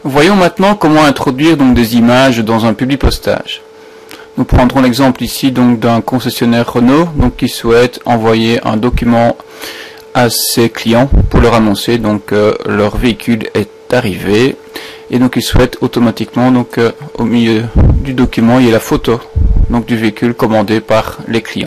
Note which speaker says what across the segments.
Speaker 1: Voyons maintenant comment introduire donc des images dans un publipostage. Nous prendrons l'exemple ici donc d'un concessionnaire Renault donc qui souhaite envoyer un document à ses clients pour leur annoncer donc leur véhicule est arrivé, et donc il souhaite automatiquement donc au milieu du document il y a la photo donc du véhicule commandé par les clients.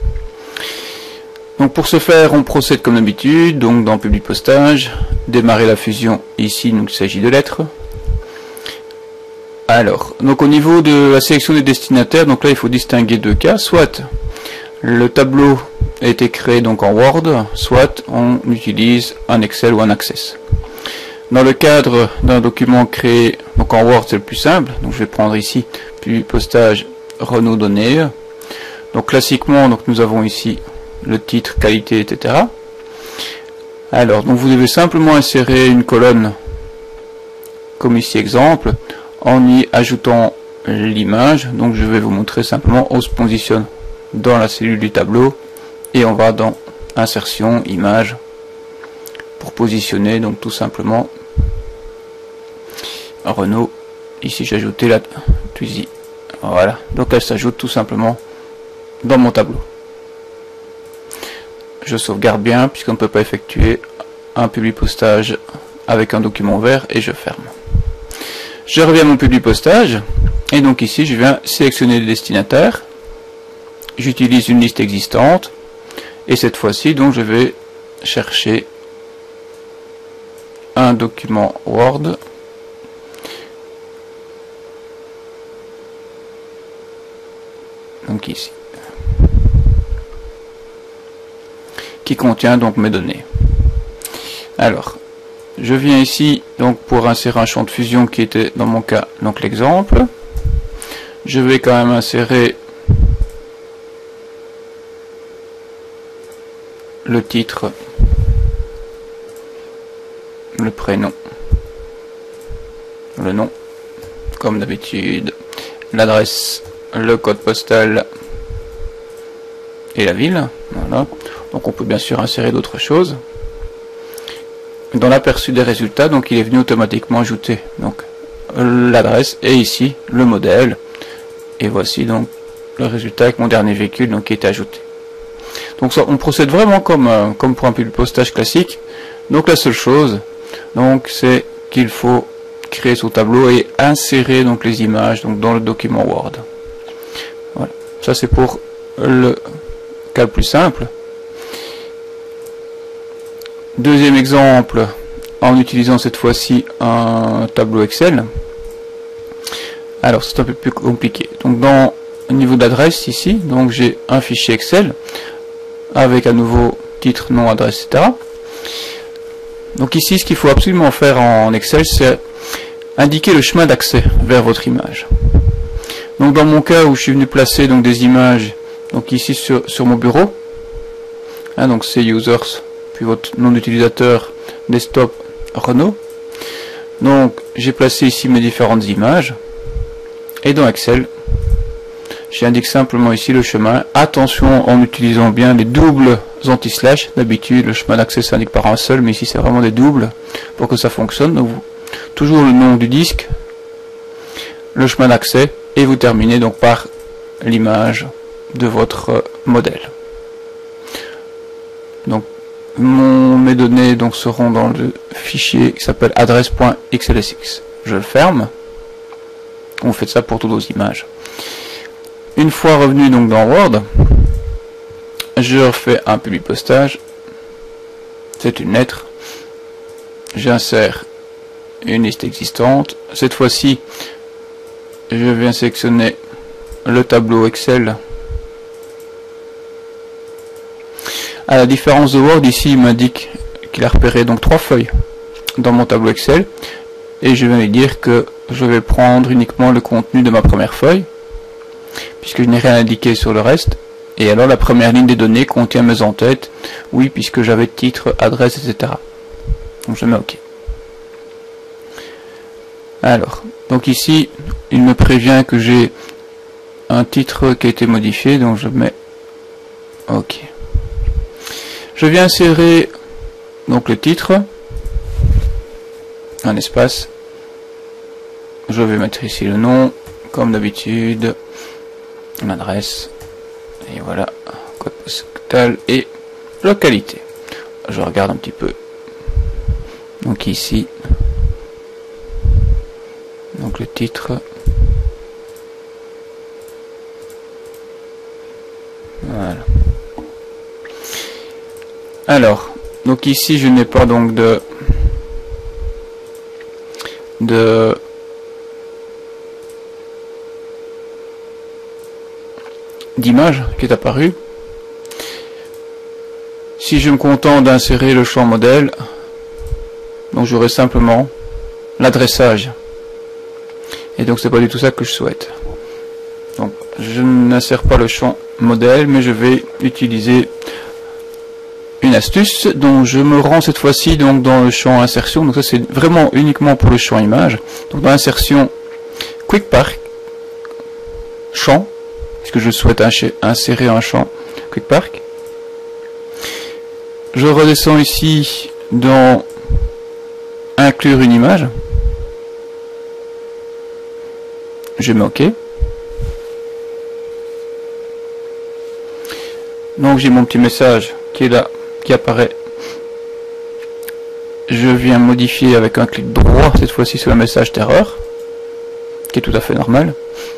Speaker 1: Donc pour ce faire, on procède comme d'habitude, donc dans publipostage, démarrer la fusion, ici donc il s'agit de lettres. Alors, donc au niveau de la sélection des destinataires, donc là il faut distinguer deux cas, soit le tableau a été créé donc en Word, soit on utilise un Excel ou un Access. Dans le cadre d'un document créé donc en Word, c'est le plus simple, donc je vais prendre ici publipostage Renault données. Donc classiquement, donc nous avons ici le titre, qualité, etc. Alors, donc vous devez simplement insérer une colonne, comme ici exemple, en y ajoutant l'image. Donc je vais vous montrer simplement, on se positionne dans la cellule du tableau, et on va dans insertion, image, pour positionner donc tout simplement Renault. Ici j'ai ajouté la Twizy. Voilà, donc elle s'ajoute tout simplement dans mon tableau. Je sauvegarde bien puisqu'on ne peut pas effectuer un publipostage avec un document vert, et je ferme. Je reviens à mon publipostage et donc ici je viens sélectionner les destinataires. J'utilise une liste existante et cette fois-ci donc je vais chercher un document Word donc ici, qui contient donc mes données. Alors, je viens ici donc pour insérer un champ de fusion qui était dans mon cas donc l'exemple. Je vais quand même insérer le titre, le prénom, le nom, comme d'habitude, l'adresse, le code postal et la ville. Voilà. Donc on peut bien sûr insérer d'autres choses. Dans l'aperçu des résultats, donc il est venu automatiquement ajouter donc l'adresse et ici le modèle. Et voici donc le résultat avec mon dernier véhicule donc qui est ajouté. Donc ça, on procède vraiment comme pour un publipostage classique. Donc la seule chose donc c'est qu'il faut créer son tableau et insérer donc les images donc dans le document Word. Voilà. Ça c'est pour le cas le plus simple. Deuxième exemple, en utilisant cette fois-ci un tableau Excel. Alors c'est un peu plus compliqué. Donc au niveau d'adresse ici, donc j'ai un fichier Excel avec à nouveau titre, nom, adresse, etc. Donc ici, ce qu'il faut absolument faire en Excel, c'est indiquer le chemin d'accès vers votre image. Donc dans mon cas où je suis venu placer donc des images, donc ici sur mon bureau, hein, donc c'est users, puis votre nom d'utilisateur desktop Renault. Donc j'ai placé ici mes différentes images, et dans Excel, j'indique simplement ici le chemin. Attention en utilisant bien les doubles anti-slash. D'habitude le chemin d'accès s'indique par un seul, mais ici c'est vraiment des doubles pour que ça fonctionne. Donc toujours le nom du disque, le chemin d'accès, et vous terminez donc par l'image de votre modèle. Donc mes données donc seront dans le fichier qui s'appelle adresse.xlsx. Je le ferme. Vous faites ça pour toutes vos images. Une fois revenu donc dans Word, je refais un publipostage. C'est une lettre. J'insère une liste existante. Cette fois-ci, je viens sélectionner le tableau Excel. À la différence de Word, ici il m'indique qu'il a repéré donc 3 feuilles dans mon tableau Excel, et je vais lui dire que je vais prendre uniquement le contenu de ma première feuille, puisque je n'ai rien indiqué sur le reste. Et alors la première ligne des données contient mes en-têtes, oui, puisque j'avais titre, adresse, etc. Donc je mets OK. Alors, donc ici, il me prévient que j'ai un titre qui a été modifié, donc je mets OK. Je viens insérer donc le titre, un espace, je vais mettre ici le nom, comme d'habitude, l'adresse, et voilà, code postal et localité. Je regarde un petit peu. Donc ici, donc le titre. Voilà. Alors, donc ici je n'ai pas donc d'image qui est apparue. Si je me contente d'insérer le champ modèle, donc j'aurai simplement l'adressage. Et donc c'est pas du tout ça que je souhaite. Donc je n'insère pas le champ modèle, mais je vais utiliser une astuce dont je me rends cette fois-ci donc dans le champ insertion. Donc ça c'est vraiment uniquement pour le champ image. Donc dans l'insertion Quick Park champ, puisque je souhaite insérer un champ Quick Park. Je redescends ici dans inclure une image. Je mets OK. Donc j'ai mon petit message qui est là, qui apparaît. Je viens modifier avec un clic droit, cette fois-ci sur le message d'erreur, qui est tout à fait normal.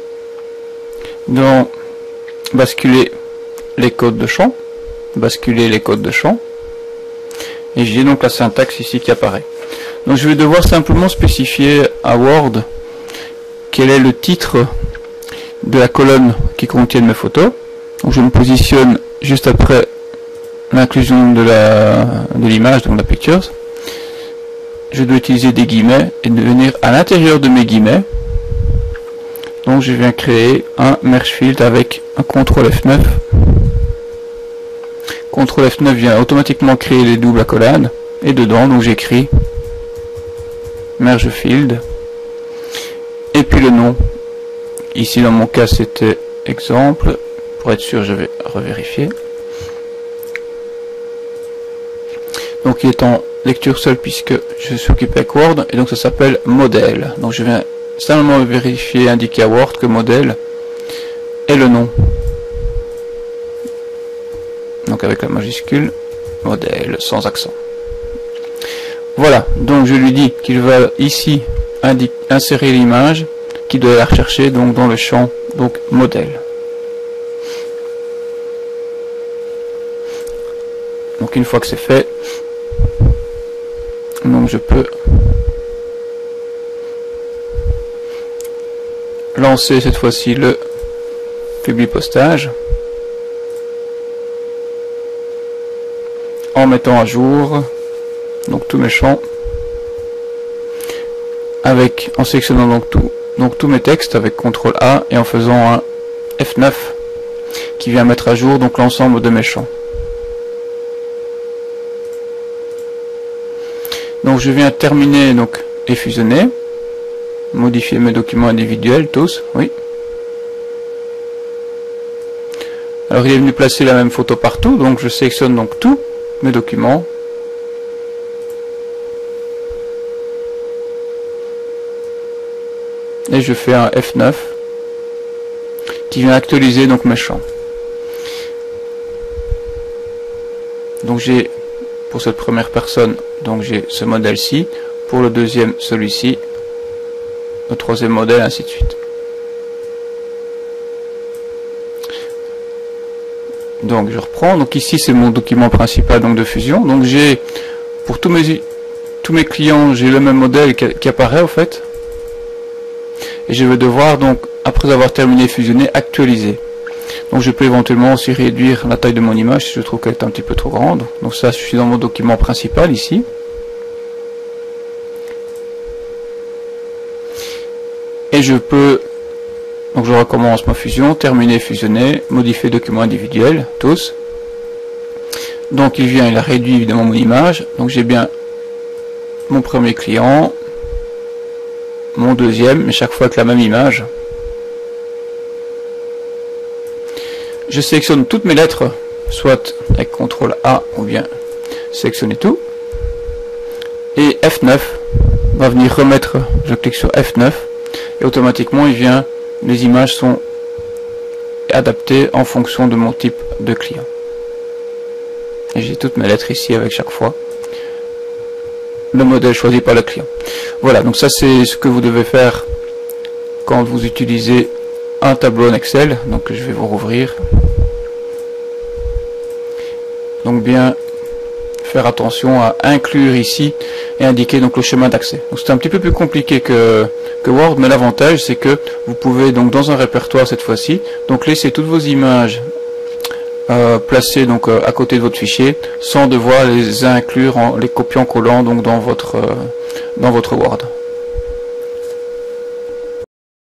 Speaker 1: Dans basculer les codes de champ, et j'ai donc la syntaxe ici qui apparaît. Donc je vais devoir simplement spécifier à Word quel est le titre de la colonne qui contient mes photos. Donc je me positionne juste après l'inclusion de l'image, donc la pictures. Je dois utiliser des guillemets et de venir à l'intérieur de mes guillemets. Donc je viens créer un merge field avec un CTRL F9. CTRL F9 vient automatiquement créer les doubles accolades. Et dedans, donc j'écris merge field. Et puis le nom. Ici dans mon cas c'était exemple. Pour être sûr, je vais revérifier. Donc il est en lecture seule puisque je suis occupé avec Word. Et donc ça s'appelle modèle. Donc je viens simplement vérifier, indiquer à Word que modèle est le nom. Donc avec la majuscule, modèle, sans accent. Voilà, donc je lui dis qu'il va ici insérer l'image, qui doit la rechercher donc dans le champ donc modèle. Donc une fois que c'est fait, donc je peux lancer cette fois-ci le publipostage en mettant à jour donc tous mes champs en sélectionnant donc tous mes textes avec CTRL A et en faisant un F9 qui vient mettre à jour donc l'ensemble de mes champs. Donc je viens terminer donc et fusionner, modifier mes documents individuels tous, oui. Alors il est venu placer la même photo partout, donc je sélectionne donc tous mes documents. Et je fais un F9 qui vient actualiser donc mes champs. Donc j'ai pour cette première personne, donc j'ai ce modèle-ci, pour le deuxième celui-ci, le troisième modèle, ainsi de suite. Donc je reprends, donc ici c'est mon document principal donc de fusion, donc j'ai pour tous mes clients j'ai le même modèle qui apparaît en fait, et je vais devoir donc après avoir terminé fusionner actualiser. Donc je peux éventuellement aussi réduire la taille de mon image si je trouve qu'elle est un petit peu trop grande. Donc ça, je suis dans mon document principal ici. Et je peux, donc je recommence ma fusion, terminer, fusionner, modifier document individuel, tous. Donc il a réduit évidemment mon image. Donc j'ai bien mon premier client, mon deuxième, mais chaque fois avec la même image. Je sélectionne toutes mes lettres, soit avec CTRL A ou bien sélectionner tout. Et F9 va venir remettre, je clique sur F9, et automatiquement les images sont adaptées en fonction de mon type de client. Et j'ai toutes mes lettres ici avec chaque fois le modèle choisi par le client. Voilà, donc ça c'est ce que vous devez faire quand vous utilisez un tableau en Excel. Donc je vais vous rouvrir. Donc bien faire attention à inclure ici et indiquer donc le chemin d'accès. Donc c'est un petit peu plus compliqué que Word, mais l'avantage c'est que vous pouvez donc dans un répertoire cette fois-ci donc laisser toutes vos images placées donc à côté de votre fichier sans devoir les inclure les copier en collant donc dans votre Word.